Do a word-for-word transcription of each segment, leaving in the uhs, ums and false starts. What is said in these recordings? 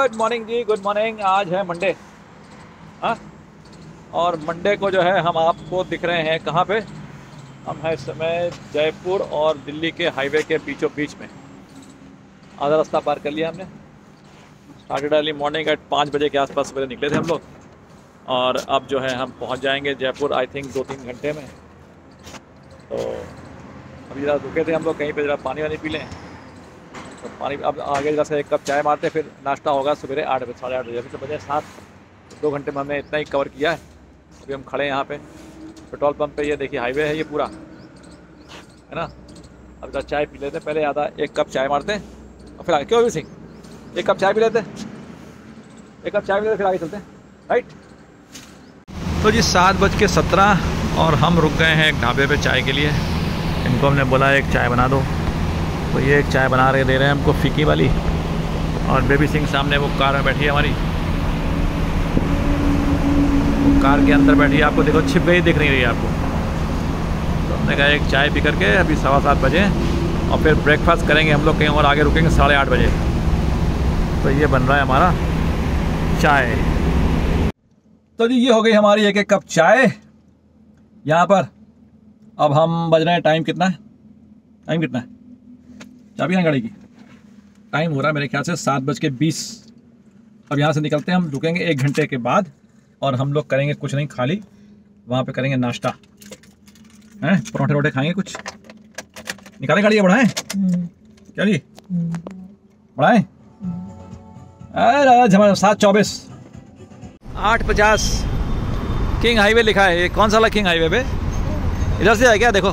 Good morning जी, good morning. आज है मंडे, हाँ, और मंडे को जो है हम आपको दिख रहे हैं कहाँ पे। हम हैं इस समय जयपुर और दिल्ली के हाईवे के बीचों बीच में। आधा रास्ता पार कर लिया हमने। स्टार्टेड अर्ली मॉर्निंग एट पाँच बजे के आसपास सवेरे निकले थे हम लोग, और अब जो है हम पहुंच जाएंगे जयपुर आई थिंक दो तीन घंटे में। तो अभी ज़रा रुके थे हम लोग कहीं पे, ज़रा पानी वानी पी लें। तो पानी अब आगे जरा से एक कप चाय मारते, फिर नाश्ता होगा सवेरे आठ बजे साढ़े आठ बजे। अभी तो बजे सात, दो घंटे में हमने इतना ही कवर किया है। अभी हम खड़े हैं यहाँ पे पेट्रोल पंप पे। ये देखिए हाईवे है ये पूरा, है ना। अब जरा चाय पी लेते पहले, आधा एक कप चाय मारते हैं और फिर आगे। क्यों भी सिंह, एक कप चाय पी लेते, एक कप चाय पी लेते फिर आगे चलते हैं, राइट। तो जी सात बज के सत्रह और हम रुक गए हैं एक ढाबे पे चाय के लिए। इनको हमने बोला एक चाय बना दो, तो ये एक चाय बना रहे दे रहे हैं हमको फीकी वाली। और बेबी सिंह सामने वो कार में बैठी है हमारी, वो कार के अंदर बैठी है। आपको देखो छिप गई, दिख नहीं रही है आपको। तो हमने कहा एक चाय पी करके अभी सवा सात बजे और फिर ब्रेकफास्ट करेंगे हम लोग, कहीं और आगे रुकेंगे साढ़े आठ बजे। तो ये बन रहा है हमारा चाय। तो जी ये हो गई हमारी एक एक कप चाय यहाँ पर। अब हम बज रहे हैं, टाइम कितना है, टाइम कितना है, चाबी है गाड़ी की। टाइम हो रहा है मेरे ख्याल से सात बज के बीस। अब यहाँ से निकलते हैं हम, रुकेंगे एक घंटे के बाद और हम लोग करेंगे कुछ नहीं, खाली वहाँ पे करेंगे नाश्ता, हैं परोठे वोठे खाएंगे कुछ। निकालें गाड़ी, बढ़ाएं क्या जी, बढ़ाएं। अरे सात चौबीस आठ पचास किंग हाईवे लिखा है। ये कौन सा वाला किंग हाईवे पे, इधर से है क्या? देखो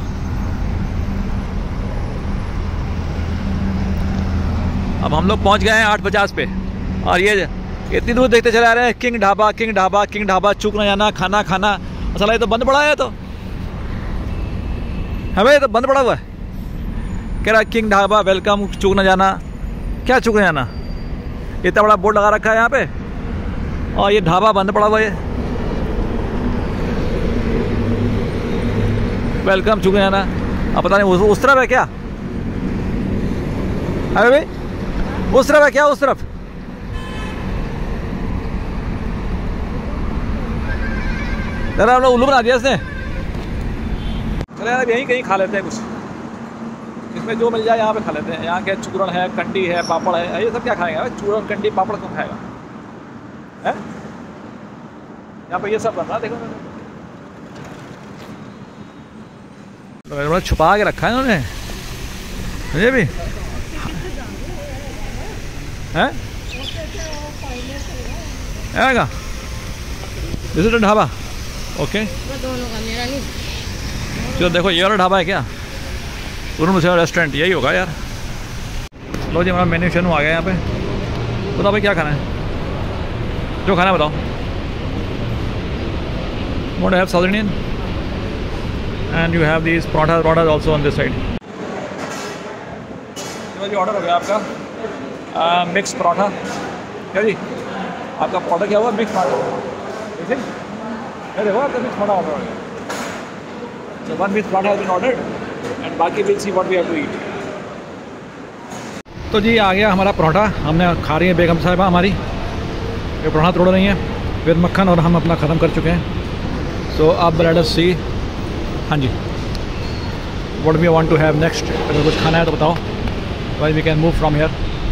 अब हम लोग पहुंच गए हैं आठ पचास पे, और ये इतनी दूर देखते चले आ रहे हैं king Dhaba, king Dhaba, king Dhaba, चूक ना जाना, खाना खाना। असल ये तो बंद पड़ा है, तो हमें तो बंद पड़ा हुआ है। कह रहा किंग ढाबा वेलकम, चूक ना जाना। क्या चूक ना जाना, इतना बड़ा बोर्ड लगा रखा है यहाँ पे, और ये ढाबा बंद पड़ा हुआ है। वेलकम चूक ना जाना। अब पता नहीं उस, उस तरफ है क्या, अरे भाई उस तरफ है क्या, उस तरफ। जरा हम लोग उल्लू बना दिया इसने। चले यार यहीं कहीं खा लेते हैं कुछ, इसमें जो मिल जाए यहाँ पे खा लेते हैं। यहाँ के चूरण है, कंडी है, पापड़ है, ये सब क्या खाएंगे? चूरण कंडी पापड़ कौन खाएगा है? यहाँ पे ये सब बन रहा, देखो छुपा के रखा है इन्होंने मुझे भी, है आएगा दिस इज ढाबा। ओके दोनों का, मेरा नहीं। चलो देखो ये वाला ढाबा है क्या, उन्होंने मुझे रेस्टोरेंट यही होगा यार। लो जी हमारा मेन्यू शेनू आ गया यहाँ पे। बताओ भाई क्या खाना है, जो खाना है बताओ। Want to have South Indian and you have these paratha, paratha also on this side. चलो जी ऑर्डर हो गया आपका मिक्स पराठा। क्या जी आपका पराठा क्या हुआ? मिक्स पराठा। ठीक है देखो आपका मिक्स पराठा ऑर्डर हो गया। So one mixed paratha has been ordered and बाकी we'll see what we have to eat. तो जी आ गया हमारा पराठा, हमने खा रही है बेगम साहिबा हमारी, ये पराठा तोड़ रही हैं विद मक्खन, और हम अपना ख़त्म कर चुके हैं। सो अब लेट अस सी, हाँ जी what we want to have next. अगर कुछ खाना है तो बताओ, why we can move from here.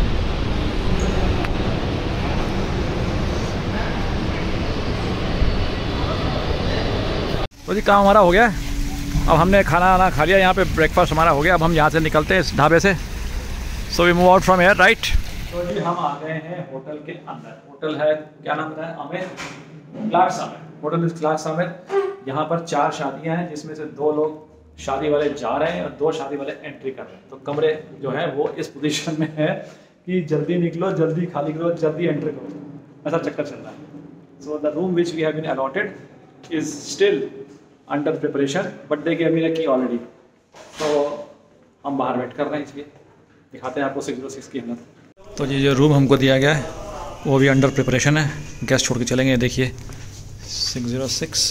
तो जी काम हमारा हो गया, अब हमने खाना आना खा लिया, यहाँ पे ब्रेकफास्ट हमारा हो गया। अब हम यहाँ से निकलते हैं इस ढाबे से। So we move out from here, right. तो जी हम आ गए हैं होटल के अंदर। होटल है, क्या नाम है? Amer, Clarks Amer. Hotel is Clarks Amer. यहाँ पर चार शादियाँ हैं, जिसमें से दो लोग शादी वाले जा रहे हैं और दो शादी वाले एंट्री कर रहे हैं। तो कमरे जो है वो इस पोजीशन में है कि जल्दी निकलो, जल्दी खाली करो, जल्दी एंट्री करो, ऐसा चक्कर चल रहा है। So the room which we have been allotted is still under preparation, but they gave me the key already. तो हम बाहर वेट कर रहे हैं, इसलिए दिखाते हैं आपको सिक्स जीरो सिक्स की हालत। तो जी जो रूम हमको दिया गया है वो भी अंडर प्रिपरेशन है, गैस छोड़ के चलेंगे। देखिए six zero six,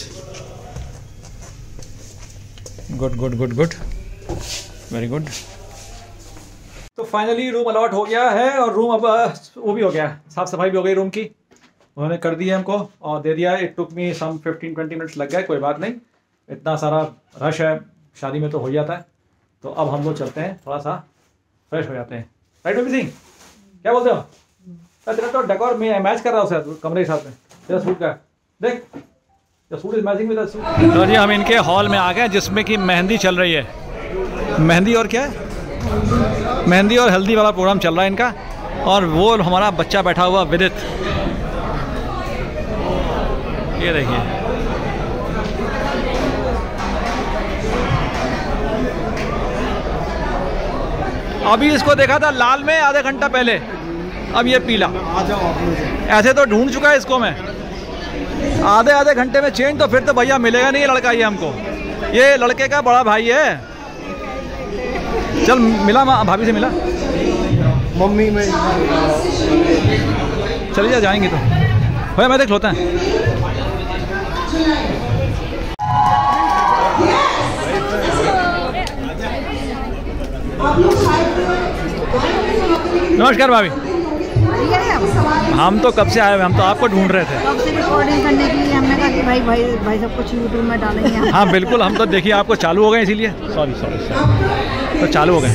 good good good good, very good. तो फाइनली रूम अलॉट हो गया है और रूम अब वो भी हो गया, साफ सफाई भी हो गई रूम की, उन्होंने कर दी है हमको और दे दिया। It took me some fifteen twenty minutes लग गए, कोई बात नहीं, इतना सारा रश है शादी में तो हो जाता है। तो अब हम लोग चलते हैं, थोड़ा सा फ्रेश हो जाते हैं, राइट बेबी सिंह, क्या बोलते हो? तेरा तो डेकोर में मैच कर रहा हूँ कमरे के साथ में, तेरा सूट का देख, suit is matching with suit. तो जी हम इनके हॉल में आ गए जिसमें कि मेहंदी चल रही है, मेहंदी और क्या है, मेहंदी और हल्दी वाला प्रोग्राम चल रहा है इनका। और वो हमारा बच्चा बैठा हुआ विदित, ये देखिए, अभी इसको देखा था लाल में आधे घंटा पहले, अब ये पीला। आ जाओ आप, ऐसे तो ढूंढ चुका है इसको मैं आधे आधे घंटे में चेंज, तो फिर तो भैया मिलेगा नहीं लड़का ये हमको, ये लड़के का बड़ा भाई है। चल मिला, भाभी से मिला, मम्मी में चलिए जाएंगे तो भैया मैं देख लोता है। नमस्कार भाभी, हम तो कब से आए हुए, हम तो आपको ढूंढ रहे थे, कब से रिकॉर्डिंग करने के लिए हमने कहा कि भाई भाई भाई सब कुछ यूट्यूब में डालेंगे। हाँ बिल्कुल, हम तो देखिए आपको चालू हो गए इसीलिए, सॉरी सॉरी सॉरी तो चालू हो गए।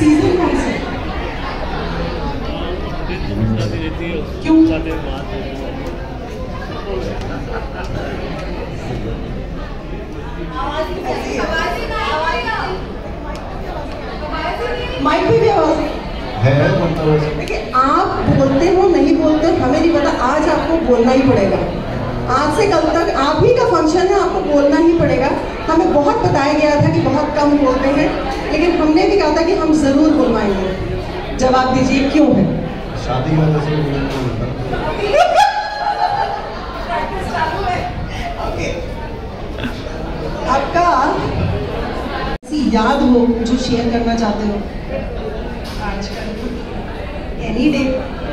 माइक पे भी आवाज है, देखिए आप बोलते हो नहीं बोलते हमें नहीं पता, आज आपको बोलना ही पड़ेगा। आज से कल तक आप ही का फंक्शन है, आपको बोलना ही पड़ेगा। हमें बहुत बताया गया था कि बहुत कम बोलते हैं, लेकिन हमने भी कहा था कि हम जरूर बुलवाएंगे। जवाब दीजिए क्यों है? शादी में आपका ऐसी याद हो जो शेयर करना चाहते हो? आज का एनी डे,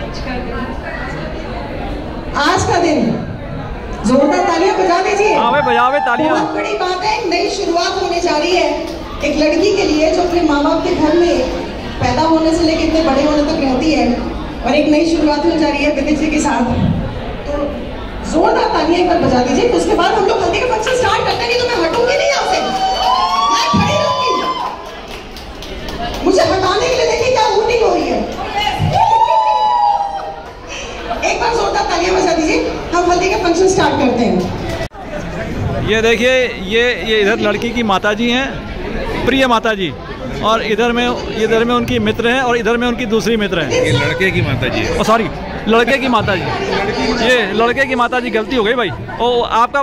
आज का दिन, जोरदार तालियां बजा दीजिए। हाँ भाई बजावे तालियां। बहुत बड़ी बात है, नई शुरुआत होने जा रही है एक लड़की के लिए जो अपने माँ बाप के घर में पैदा होने से लेकर इतने बड़े होने तक रहती है, और एक नई शुरुआत होने जा रही है विदित जी के साथ। तो जोरदार तालियां एक बार बजा दीजिए। उसके बाद हम लोग हल्दी का फंक्शन स्टार्ट करते हैं, नहीं तो मैं हटूंगी नहीं यहाँ से, मैं खड़ी रहूंगी। मुझे हटाने के लिए देखिए क्या वोटिंग हो रही है। एक बार जोरदार तालियां बजा दीजिए, हम हल्दी का फंक्शन स्टार्ट करते हैं। ये देखिए, ये ये इधर लड़की की माताजी हैं, प्रिय माताजी, और इधर में इधर में उनकी मित्र हैं, और इधर में उनकी दूसरी मित्र हैं। ये लड़के की माताजी है। ओ सॉरी, लड़के की माताजी, ये लड़के की माताजी, गलती हो गई भाई। ओ आपका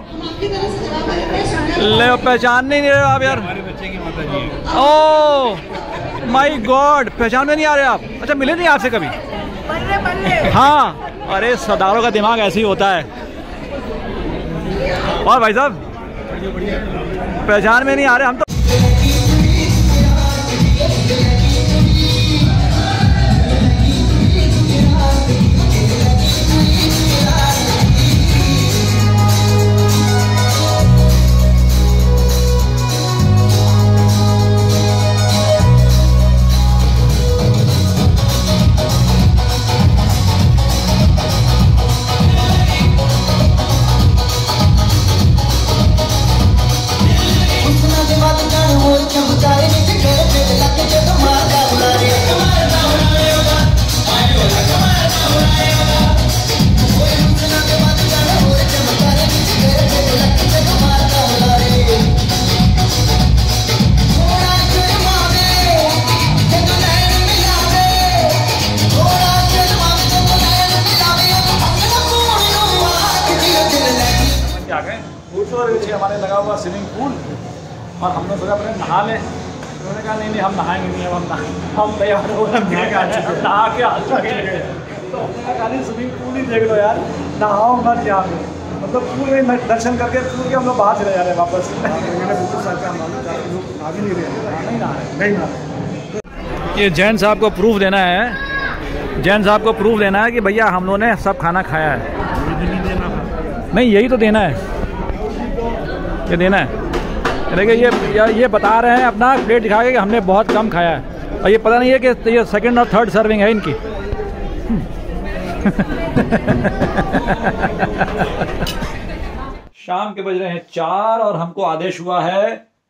ले पहचान नहीं रहे आप यार, हमारे बच्चे की माताजी है। ओ माय गॉड, पहचान में नहीं आ रहे आप? अच्छा मिले नहीं आपसे कभी? हाँ, अरे सरदारों का दिमाग ऐसे ही होता है। और भाई साहब पहचान में नहीं आ रहे हम तो। हमारे लगा हुआ स्विमिंग पूल, और हमने सोचा अपने नहा लें, उन्होंने कहा नहीं नहीं हम नहाएंगे नहीं, अब हम नहा हम तैयार हो गए, नहा के आ चुके हैं। तो हमने कहा नहीं स्विमिंग पूल ही देख लो यार, नहाओ मत यहाँ पे, मतलब पूल में दर्शन करके पूल के हम लोग बाहर चले जा रहे हैं वापस। नहीं नहा। ये जैन साहब को प्रूफ देना है, जैन साहब को प्रूफ देना है कि भैया हम लोगों ने सब खाना खाया है। नहीं यही तो देना है, ये देना है। देखिए ये ये बता रहे हैं अपना प्लेट दिखा के कि हमने बहुत कम खाया है। और ये पता नहीं है कि ये सेकंड और थर्ड सर्विंग है इनकी। शाम के बज रहे हैं चार और हमको आदेश हुआ है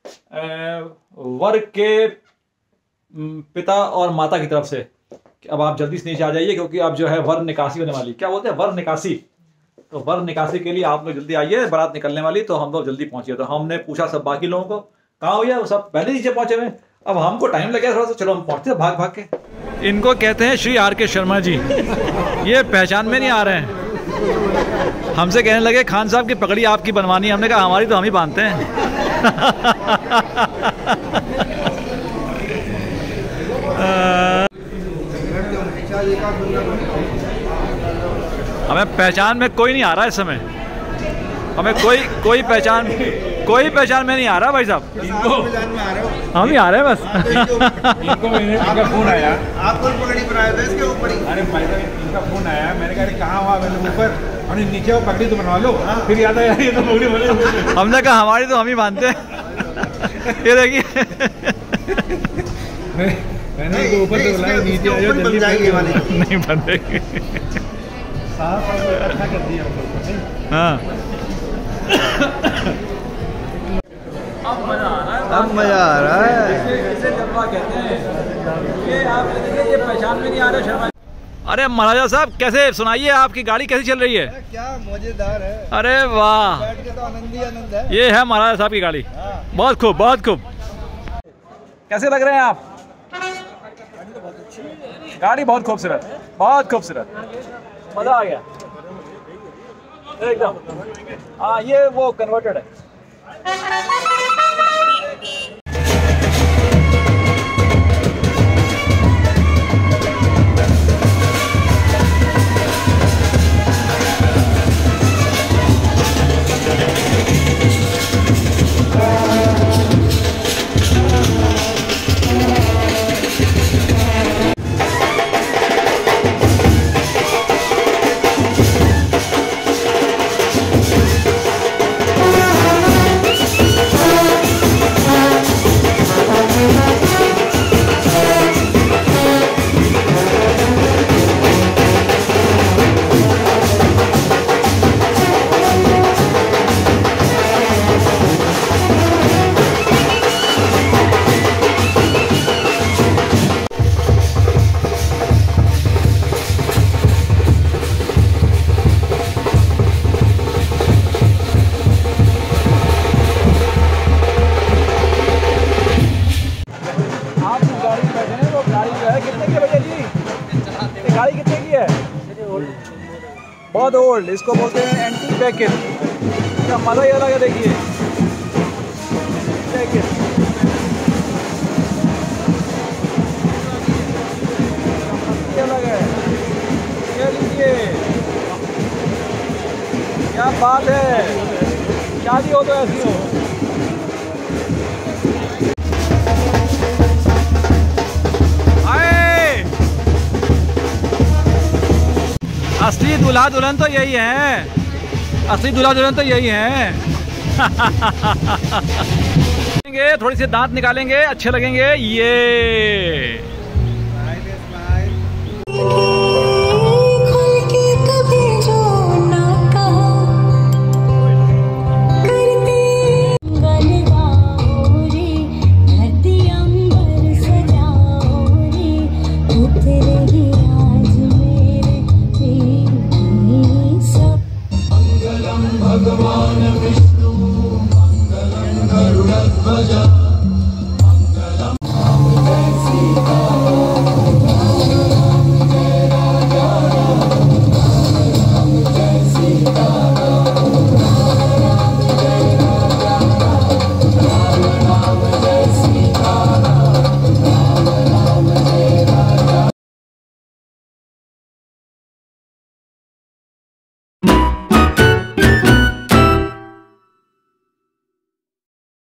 वर के पिता और माता की तरफ से कि अब आप जल्दी से नीचे आ जाइए, क्योंकि अब जो है वर निकासी होने वाली। क्या बोलते हैं, वर निकासी। तो वर निकासी के लिए आप लोग जल्दी आइए, बारात निकलने वाली। तो हम लोग जल्दी पहुंचे। तो हमने पूछा सब बाकी लोगों को, कहाँ हुआ, वो सब पहले नीचे पहुंचे हुए। अब हमको टाइम लगे थोड़ा सा, चलो हम पहुंचते भाग भाग के। इनको कहते हैं श्री आर के शर्मा जी। ये पहचान में नहीं आ रहे हैं। हमसे कहने लगे खान साहब की पगड़ी आपकी बनवानी है। हमने कहा हमारी तो हम ही बांधते हैं। हमें पहचान में कोई नहीं आ रहा है इस समय। हमें कोई कोई पहचान कोई पहचान में नहीं आ रहा भाई साहब। हम ही आ रहे हैं बस। इनको इनका फोन आया, आपको पगड़ी बनाया था इसके ऊपर ही। अरे भाई साहब इनका फोन आया, मैंने कहा कहाँ हुआ, मैंने ऊपर और नीचे वो पगड़ी तो बनवा लो। फिर याद आया ये तो पगड़ी बने। हमने कहा हमारी तो हम ही बांधते हैं। ये देखिए मैंने तो ऊपर से बुलाया, नीचे आ जाओ जल्दी। नहीं बंधेगी। अच्छा कर दिया हाँ अब मजा आ रहा है। इसे जलवा कहते हैं। ये आप देखिए, ये पहचान में नहीं आ रहे शर्मा। अरे महाराजा साहब कैसे, सुनाइए आपकी गाड़ी कैसी चल रही है? क्या मजेदार है। अरे वाह, बैठ के तो आनंद ही आनंद है। ये है महाराजा साहब की गाड़ी। बहुत खूब बहुत खूब। कैसे लग रहे हैं आप? गाड़ी बहुत खूबसूरत, बहुत खूबसूरत, मजा आ गया एकदम। हाँ ये वो कन्वर्टेड है। गाड़ी कितने की है? बहुत ओल्ड, इसको बोलते हैं एंटी पैकेट। इसका मजा ही अलग है। देखिए पैकेट, अलग है। ये लीजिए, क्या बात है, शादी हो तो ऐसी हो। असली दूल्हा दुल्हन तो यही है। असली दूल्हा दुल्हन तो यही है। थोड़ी सी दांत निकालेंगे, अच्छे लगेंगे। ये